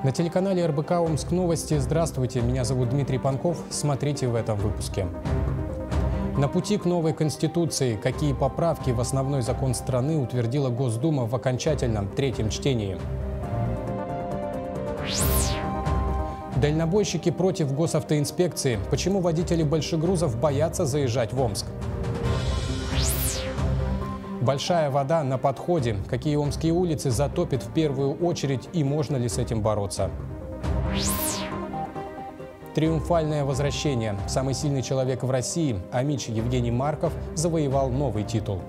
На телеканале РБК Омск Новости. Здравствуйте, меня зовут Дмитрий Панков. Смотрите в этом выпуске. На пути к новой Конституции. Какие поправки в основной закон страны утвердила Госдума в окончательном третьем чтении? Дальнобойщики против госавтоинспекции. Почему водители большегрузов боятся заезжать в Омск? Большая вода на подходе. Какие омские улицы затопит в первую очередь и можно ли с этим бороться? Триумфальное возвращение. Самый сильный человек в России, амич Евгений Марков, завоевал новый титул.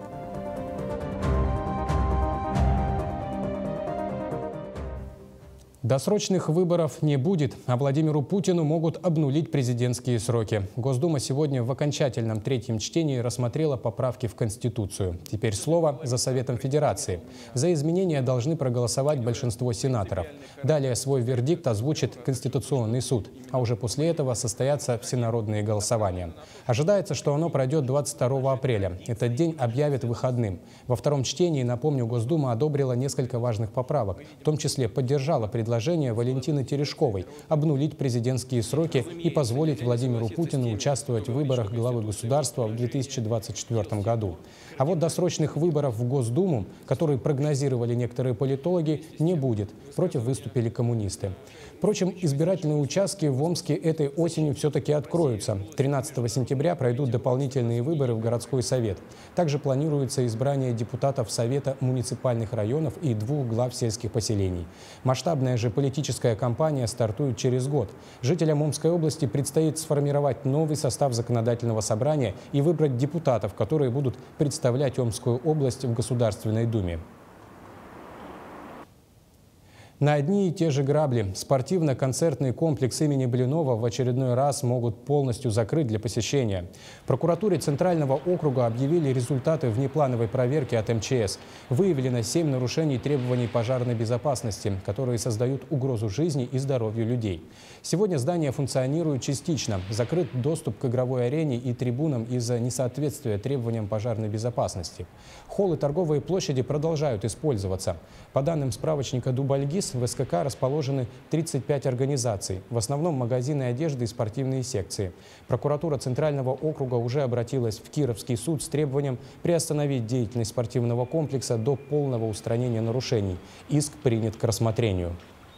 Досрочных выборов не будет, а Владимиру Путину могут обнулить президентские сроки. Госдума сегодня в окончательном третьем чтении рассмотрела поправки в Конституцию. Теперь слово за Советом Федерации. За изменения должны проголосовать большинство сенаторов. Далее свой вердикт озвучит Конституционный суд, а уже после этого состоятся всенародные голосования. Ожидается, что оно пройдет 22 апреля. Этот день объявят выходным. Во втором чтении, напомню, Госдума одобрила несколько важных поправок, в том числе поддержала предложение Валентины Терешковой обнулить президентские сроки и позволить Владимиру Путину участвовать в выборах главы государства в 2024 году. А вот досрочных выборов в Госдуму, которые прогнозировали некоторые политологи, не будет. Против выступили коммунисты. Впрочем, избирательные участки в Омске этой осенью все-таки откроются. 13 сентября пройдут дополнительные выборы в городской совет. Также планируется избрание депутатов Совета муниципальных районов и 2 глав сельских поселений. Масштабная же политическая кампания стартует через год. Жителям Омской области предстоит сформировать новый состав законодательного собрания и выбрать депутатов, которые будут представлять Омскую область в Государственной Думе. На одни и те же грабли. Спортивно-концертный комплекс имени Блинова в очередной раз могут полностью закрыть для посещения. В прокуратуре Центрального округа объявили результаты внеплановой проверки от МЧС. Выявлено 7 нарушений требований пожарной безопасности, которые создают угрозу жизни и здоровью людей. Сегодня здание функционирует частично. Закрыт доступ к игровой арене и трибунам из-за несоответствия требованиям пожарной безопасности. Холлы и торговые площади продолжают использоваться. По данным справочника Дубальгиз, в СКК расположены 35 организаций, в основном магазины одежды и спортивные секции. Прокуратура Центрального округа уже обратилась в Кировский суд с требованием приостановить деятельность спортивного комплекса до полного устранения нарушений. Иск принят к рассмотрению.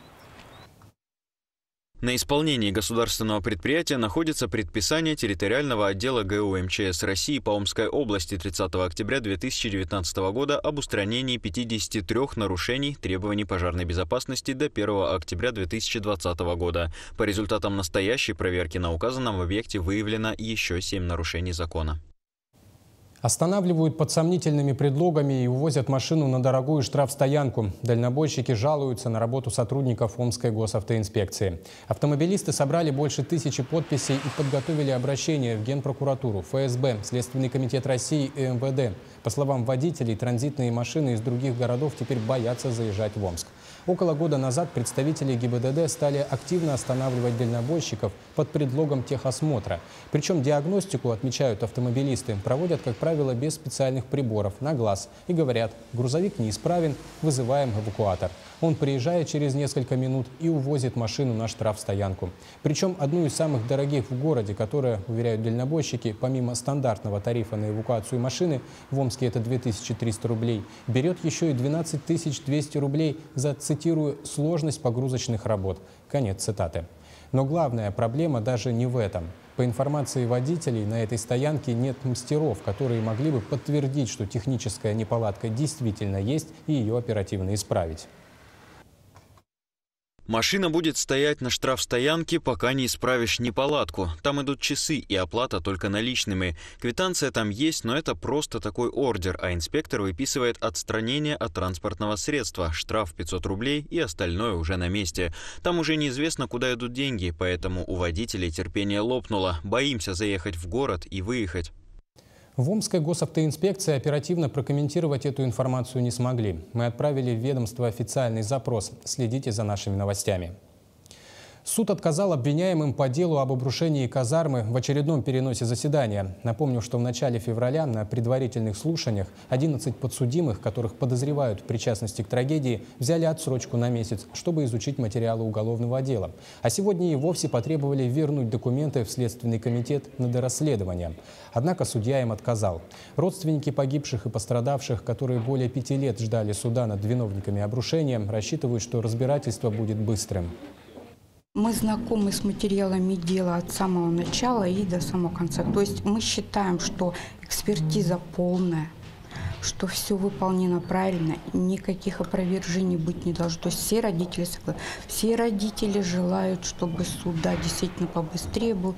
На исполнении государственного предприятия находится предписание территориального отдела ГУ МЧС России по Омской области 30 октября 2019 года об устранении 53 нарушений требований пожарной безопасности до 1 октября 2020 года. По результатам настоящей проверки на указанном объекте выявлено еще 7 нарушений закона. Останавливают под сомнительными предлогами и увозят машину на дорогую штрафстоянку. Дальнобойщики жалуются на работу сотрудников Омской госавтоинспекции. Автомобилисты собрали больше 1000 подписей и подготовили обращение в Генпрокуратуру, ФСБ, Следственный комитет России и МВД. По словам водителей, транзитные машины из других городов теперь боятся заезжать в Омск. Около года назад представители ГИБДД стали активно останавливать дальнобойщиков под предлогом техосмотра. Причем диагностику, отмечают автомобилисты, проводят, как правило, без специальных приборов, на глаз. И говорят, грузовик неисправен, вызываем эвакуатор. Он приезжает через несколько минут и увозит машину на штрафстоянку. Причем одну из самых дорогих в городе, которая, уверяют дальнобойщики, помимо стандартного тарифа на эвакуацию машины, в Омске это 2300 рублей, берет еще и 12200 рублей за, цитирую, «сложность погрузочных работ». Конец цитаты. Но главная проблема даже не в этом. По информации водителей, на этой стоянке нет мастеров, которые могли бы подтвердить, что техническая неполадка действительно есть и ее оперативно исправить. Машина будет стоять на штрафстоянке, пока не исправишь неполадку. Там идут часы и оплата только наличными. Квитанция там есть, но это просто такой ордер, а инспектор выписывает отстранение от транспортного средства, штраф 500 рублей и остальное уже на месте. Там уже неизвестно, куда идут деньги, поэтому у водителей терпение лопнуло. Боимся заехать в город и выехать. В Омской госавтоинспекции оперативно прокомментировать эту информацию не смогли. Мы отправили в ведомство официальный запрос. Следите за нашими новостями. Суд отказал обвиняемым по делу об обрушении казармы в очередном переносе заседания. Напомню, что в начале февраля на предварительных слушаниях 11 подсудимых, которых подозревают в причастности к трагедии, взяли отсрочку на месяц, чтобы изучить материалы уголовного дела. А сегодня и вовсе потребовали вернуть документы в Следственный комитет на дорасследование. Однако судья им отказал. Родственники погибших и пострадавших, которые более 5 лет ждали суда над виновниками обрушения, рассчитывают, что разбирательство будет быстрым. Мы знакомы с материалами дела от самого начала и до самого конца. То есть мы считаем, что экспертиза полная, что все выполнено правильно, никаких опровержений быть не должно. То есть все родители согласны. Все родители желают, чтобы суд действительно побыстрее был.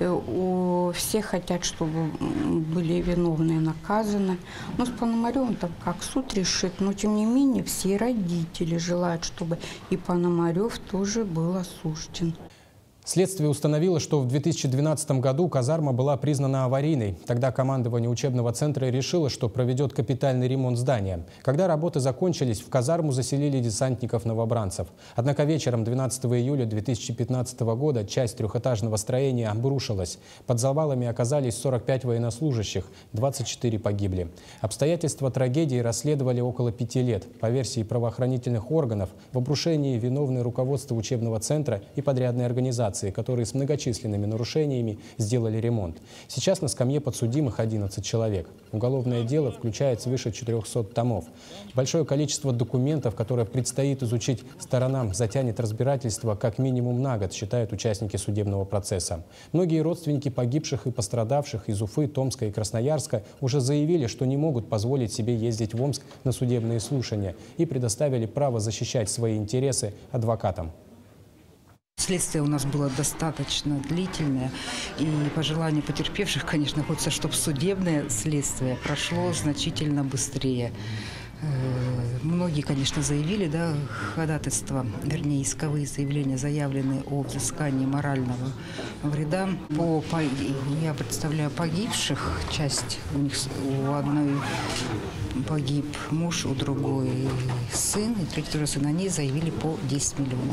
Все хотят, чтобы были виновные наказаны. Но с Пономаревым там как суд решит, но тем не менее все родители желают, чтобы и Пономарев тоже был осужден. Следствие установило, что в 2012 году казарма была признана аварийной. Тогда командование учебного центра решило, что проведет капитальный ремонт здания. Когда работы закончились, в казарму заселили десантников-новобранцев. Однако вечером 12 июля 2015 года часть трехэтажного строения обрушилась. Под завалами оказались 45 военнослужащих, 24 погибли. Обстоятельства трагедии расследовали около 5 лет. По версии правоохранительных органов, в обрушении виновны руководство учебного центра и подрядные организации, которые с многочисленными нарушениями сделали ремонт. Сейчас на скамье подсудимых 11 человек. Уголовное дело включает свыше 400 томов. Большое количество документов, которые предстоит изучить сторонам, затянет разбирательство как минимум на год, считают участники судебного процесса. Многие родственники погибших и пострадавших из Уфы, Томска и Красноярска уже заявили, что не могут позволить себе ездить в Омск на судебные слушания и предоставили право защищать свои интересы адвокатам. Следствие у нас было достаточно длительное, и по желанию потерпевших, конечно, хочется, чтобы судебное следствие прошло значительно быстрее. Многие, конечно, заявили, ходатайства, вернее, исковые заявления заявлены о взыскании морального вреда. Я представляю погибших, часть у одной погиб муж, у другой сын, и третий сын, они заявили по 10 миллионов.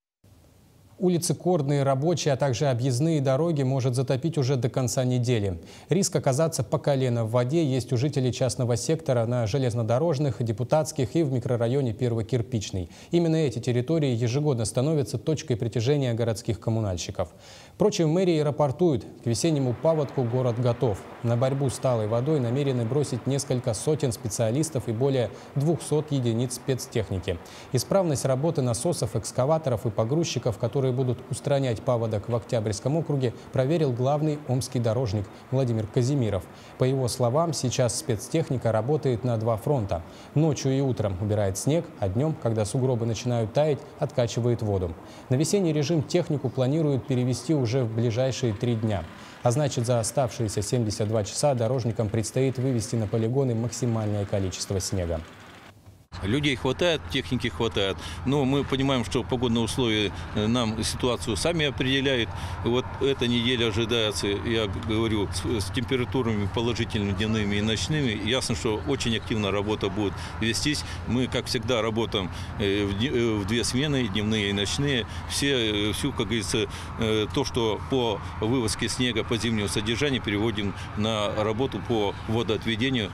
Улицы Кордные, Рабочие, а также объездные дороги может затопить уже до конца недели. Риск оказаться по колено в воде есть у жителей частного сектора на железнодорожных, депутатских и в микрорайоне Первокирпичный. Именно эти территории ежегодно становятся точкой притяжения городских коммунальщиков. Впрочем, мэрии рапортуют, к весеннему паводку город готов. На борьбу с талой водой намерены бросить несколько сотен специалистов и более 200 единиц спецтехники. Исправность работы насосов, экскаваторов и погрузчиков, которые будут устранять паводок в Октябрьском округе, проверил главный омский дорожник Владимир Казимиров. По его словам, сейчас спецтехника работает на 2 фронта. Ночью и утром убирает снег, а днем, когда сугробы начинают таять, откачивает воду. На весенний режим технику планируют перевести уже в ближайшие 3 дня. А значит, за оставшиеся 72 часа дорожникам предстоит вывести на полигоны максимальное количество снега. Людей хватает, техники хватает, но мы понимаем, что погодные условия нам ситуацию сами определяют. Вот эта неделя ожидается, я говорю, с температурами положительными дневными и ночными. Ясно, что очень активно работа будет вестись. Мы, как всегда, работаем в 2 смены, дневные и ночные. Всю, как говорится, то, что по вывозке снега по зимнему содержанию, переводим на работу по водоотведению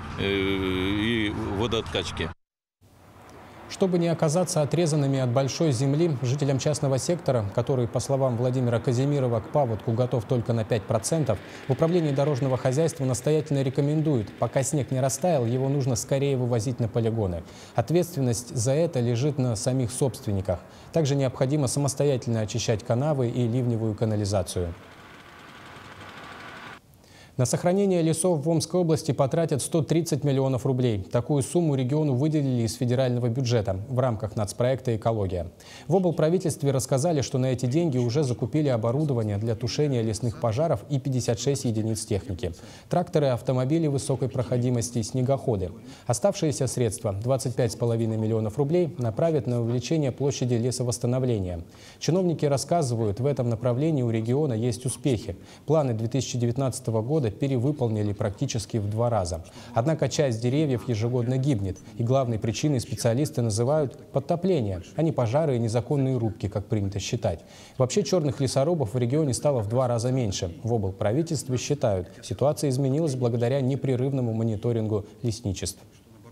и водооткачке. Чтобы не оказаться отрезанными от большой земли, жителям частного сектора, который, по словам Владимира Казимирова, к паводку готов только на 5%, в управлении дорожного хозяйства настоятельно рекомендуют, пока снег не растаял, его нужно скорее вывозить на полигоны. Ответственность за это лежит на самих собственниках. Также необходимо самостоятельно очищать канавы и ливневую канализацию. На сохранение лесов в Омской области потратят 130 миллионов рублей. Такую сумму региону выделили из федерального бюджета в рамках нацпроекта «Экология». В облправительстве рассказали, что на эти деньги уже закупили оборудование для тушения лесных пожаров и 56 единиц техники. Тракторы, автомобили высокой проходимости, снегоходы. Оставшиеся средства, 25,5 миллионов рублей, направят на увеличение площади лесовосстановления. Чиновники рассказывают, в этом направлении у региона есть успехи. Планы 2019 года года перевыполнили практически в 2 раза. Однако часть деревьев ежегодно гибнет. И главной причиной специалисты называют подтопление, а не пожары и незаконные рубки, как принято считать. Вообще черных лесорубов в регионе стало в 2 раза меньше. В облправительстве считают, ситуация изменилась благодаря непрерывному мониторингу лесничеств.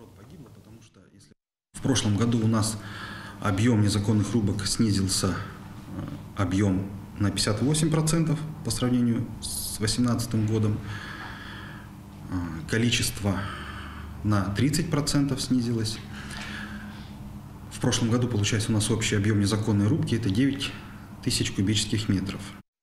В прошлом году у нас объем незаконных рубок снизился, объем на 58% по сравнению с 2018 годом. Количество на 30% снизилось. В прошлом году, получается, у нас общий объем незаконной рубки – это 9 тысяч кубических метров.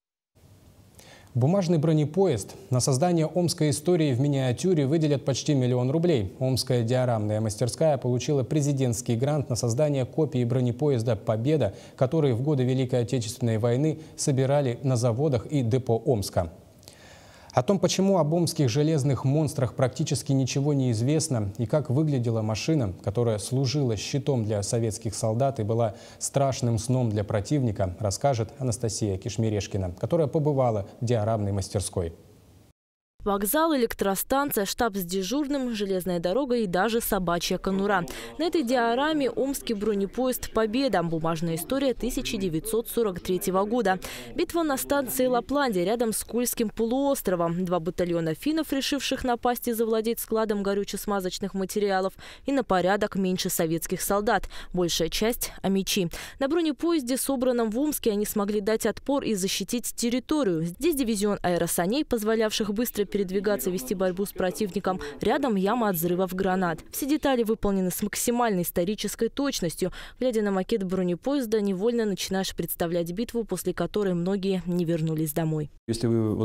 Бумажный бронепоезд. На создание омской истории в миниатюре выделят почти 1 миллион рублей. Омская диорамная мастерская получила президентский грант на создание копии бронепоезда «Победа», который в годы Великой Отечественной войны собирали на заводах и депо Омска. О том, почему об омских железных монстрах практически ничего не известно и как выглядела машина, которая служила щитом для советских солдат и была страшным сном для противника, расскажет Анастасия Кишмерешкина, которая побывала в диорамной мастерской. Вокзал, электростанция, штаб с дежурным, железная дорога и даже собачья конура. На этой диораме омский бронепоезд «Победа». Бумажная история 1943 года. Битва на станции Лапландия рядом с Кольским полуостровом. 2 батальона финнов, решивших напасть и завладеть складом горюче-смазочных материалов. И на порядок меньше советских солдат. Большая часть – амичи. На бронепоезде, собранном в Омске, они смогли дать отпор и защитить территорию. Здесь дивизион аэросаней, позволявших быстро передвигаться, вести борьбу с противником. Рядом яма от взрывов гранат. Все детали выполнены с максимальной исторической точностью. Глядя на макет бронепоезда, невольно начинаешь представлять битву, после которой многие не вернулись домой. Если вы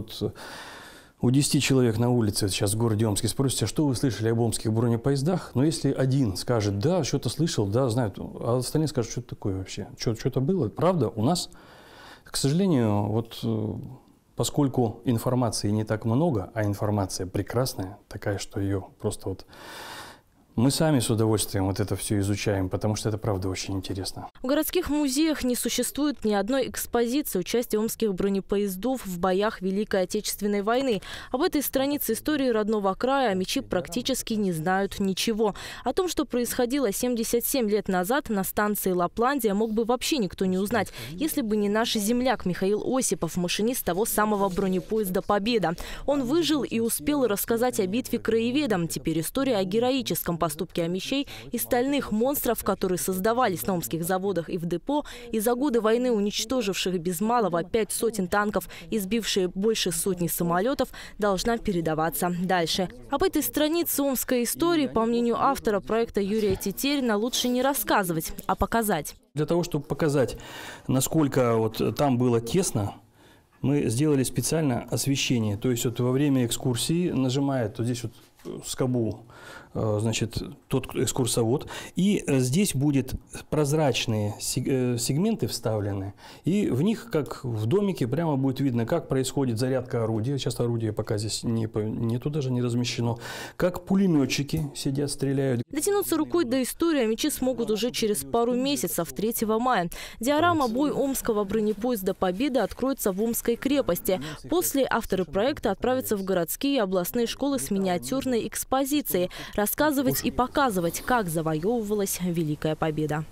у 10 человек на улице сейчас в городе Омске спросите, что вы слышали об омских бронепоездах, но если один скажет, да, что-то слышал, да, знают, а остальные скажут, что это такое вообще, что-то было. Правда, у нас, к сожалению, поскольку информации не так много, а информация прекрасная, такая, что ее просто мы сами с удовольствием это все изучаем, потому что это, правда, очень интересно. В городских музеях не существует ни одной экспозиции участия омских бронепоездов в боях Великой Отечественной войны. Об этой странице истории родного края амичи практически не знают ничего. О том, что происходило 77 лет назад на станции Лапландия, мог бы вообще никто не узнать, если бы не наш земляк Михаил Осипов, машинист того самого бронепоезда «Победа». Он выжил и успел рассказать о битве краеведам. Теперь история о героическом поступке амичей и стальных монстров, которые создавались на омских заводах и в депо, и за годы войны уничтоживших без малого 5 сотен танков и сбившие больше сотни самолетов, должна передаваться дальше. Об этой странице омской истории, по мнению автора проекта Юрия Тетерина, лучше не рассказывать, а показать. Для того, чтобы показать, насколько там было тесно, мы сделали специально освещение. То есть во время экскурсии нажимает здесь скобу, значит, тот экскурсовод, и здесь будет прозрачные сегменты вставлены, и в них, как в домике, прямо будет видно, как происходит зарядка орудия. Сейчас орудие пока здесь нету, даже не размещено. Как пулеметчики сидят, стреляют. Дотянуться рукой до истории амичи смогут уже через пару месяцев, 3 мая. Диорама «Бой омского бронепоезда «Победа» откроется в Омской крепости. После авторы проекта отправятся в городские и областные школы с миниатюрной экспозицией, рассказывать и показывать, как завоевывалась Великая Победа.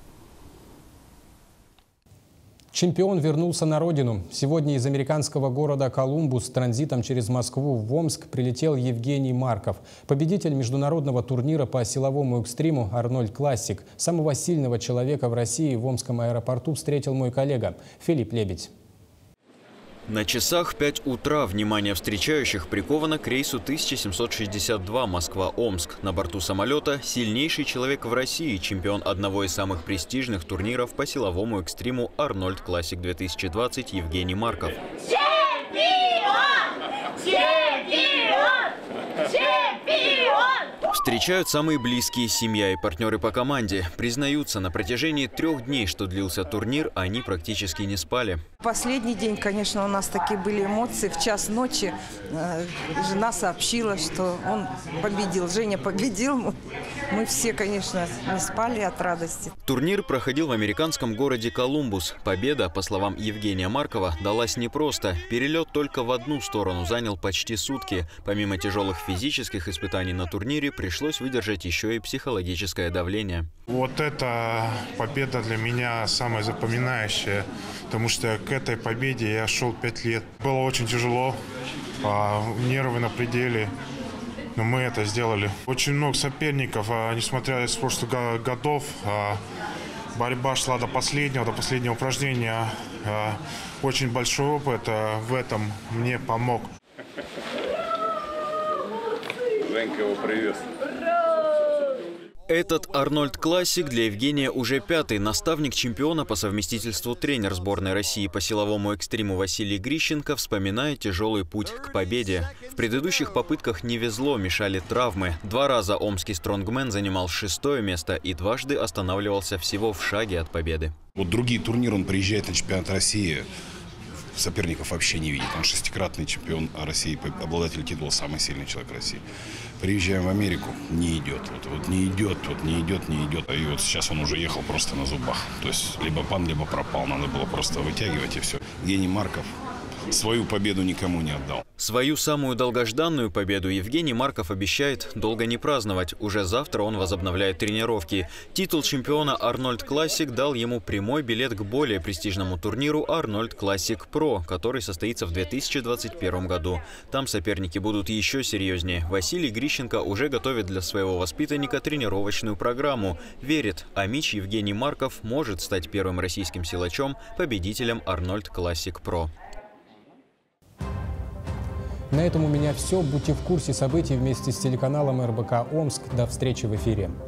Чемпион вернулся на родину. Сегодня из американского города Колумбус с транзитом через Москву в Омск прилетел Евгений Марков. Победитель международного турнира по силовому экстриму «Арнольд Классик». Самого сильного человека в России в Омском аэропорту встретил мой коллега Филипп Лебедь. На часах 5 утра внимание встречающих приковано к рейсу 1762 Москва-Омск. На борту самолета сильнейший человек в России, чемпион одного из самых престижных турниров по силовому экстриму «Арнольд Классик 2020» Евгений Марков. Чемпион! Чемпион! Чемпион! В Встречают самые близкие, семья и партнеры по команде. Признаются, на протяжении 3 дней, что длился турнир, они практически не спали. Последний день, конечно, у нас такие были эмоции. В час ночи жена сообщила, что он победил. Женя победил. Мы все, конечно, не спали от радости. Турнир проходил в американском городе Колумбус. Победа, по словам Евгения Маркова, далась непросто. Перелет только в одну сторону занял почти сутки. Помимо тяжелых физических испытаний на турнире, пришлось выдержать еще и психологическое давление. Вот эта победа для меня самая запоминающая, потому что к этой победе я шел 5 лет. Было очень тяжело, нервы на пределе, но мы это сделали. Очень много соперников, несмотря с прошлых годов, борьба шла до последнего упражнения. Очень большой опыт в этом мне помог. Женька его приветствует. Этот Арнольд Классик для Евгения уже 5-й. Наставник чемпиона, по совместительству тренер сборной России по силовому экстриму Василий Грищенко вспоминает тяжелый путь к победе. В предыдущих попытках не везло, мешали травмы. 2 раза омский стронгмен занимал 6-е место и дважды останавливался всего в шаге от победы. Вот другие турниры он приезжает на чемпионат России, соперников вообще не видит. Он 6-кратный чемпион России, обладатель титула «Самый сильный человек России». Приезжаем в Америку, не идет. Вот не идет. И вот сейчас он уже ехал просто на зубах. То есть либо пан, либо пропал. Надо было просто вытягивать и все. Евгений Марков свою победу никому не отдал. Свою самую долгожданную победу Евгений Марков обещает долго не праздновать. Уже завтра он возобновляет тренировки. Титул чемпиона Арнольд Классик дал ему прямой билет к более престижному турниру Арнольд Классик Про, который состоится в 2021 году. Там соперники будут еще серьезнее. Василий Грищенко уже готовит для своего воспитанника тренировочную программу. Верит, Амич Евгений Марков может стать первым российским силачом, победителем Арнольд Классик Про. На этом у меня все. Будьте в курсе событий вместе с телеканалом РБК Омск. До встречи в эфире.